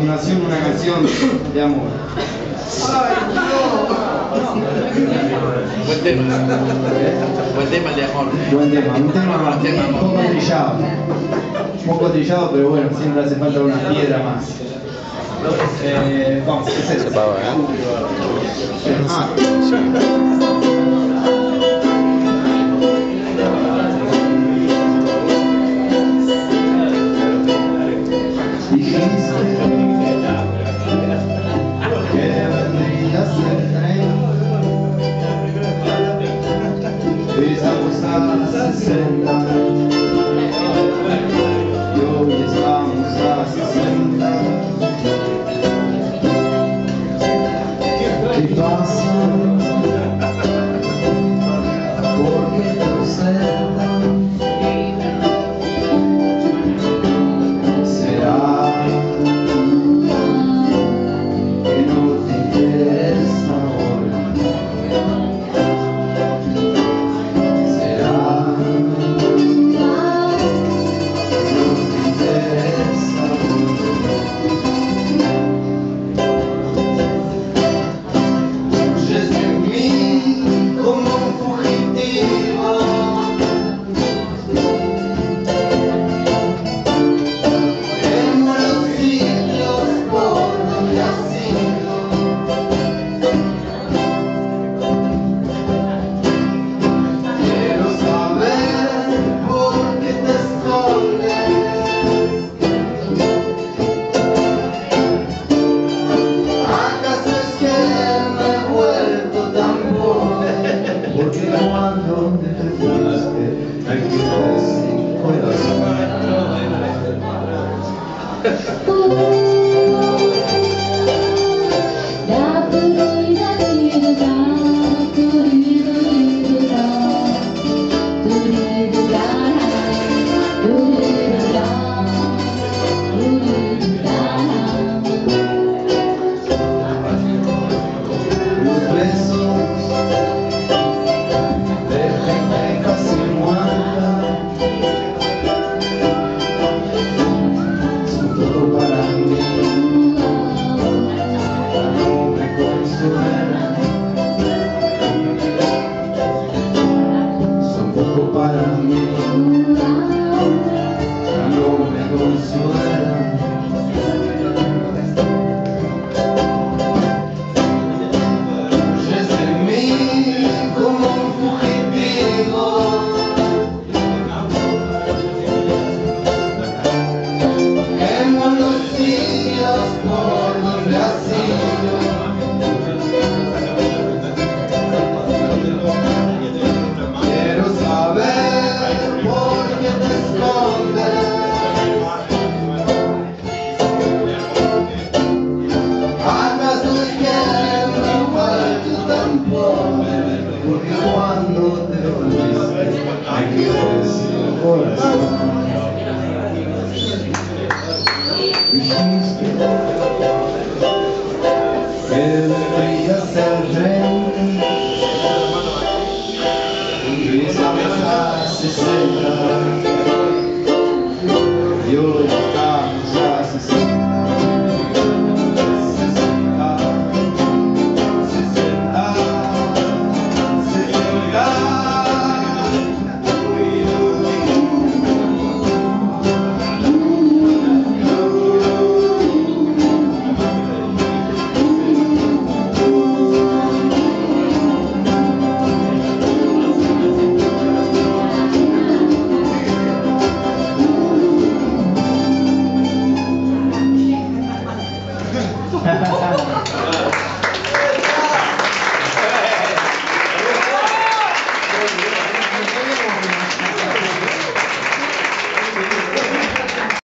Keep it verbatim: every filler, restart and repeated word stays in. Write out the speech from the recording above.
continuación una canción de amor. Buen tema. Buen tema el de amor. Buen tema, un tema, tema un poco trillado. Un poco trillado, pero bueno, siempre hace falta una piedra más. Eh, vamos, ¿qué es eso? Se paga, ¿eh? Ah, dijiste que vendrías el tren. Estamos a sesenta y hoy estamos a sesenta. ¿Qué pasa? ¿Por qué te observan? ¿Será que no te interesa ahora? ¿Será que no te interesa ahora? Huyes de mí como un fugitivo. Quemo los siglos por donde has ido. Quiero saber por qué te escondes. ¿Acaso es que me he vuelto tan pobre? Porque cuando te fuiste me quedé sin corazón. Los besos de gente casi muerta son todo para mí, no me consuelan, son poco para mí, no me consuelan. Huyes de mí como un fugitivo. Quemo los días por donde has ido. Quiero saber por qué te escondes. ¿Acaso es que me he vuelto tan pobre? Porque cuando te volviste me quedé sin corazón. Dijiste que deberías el tren. Y estamos a sesenta y hoy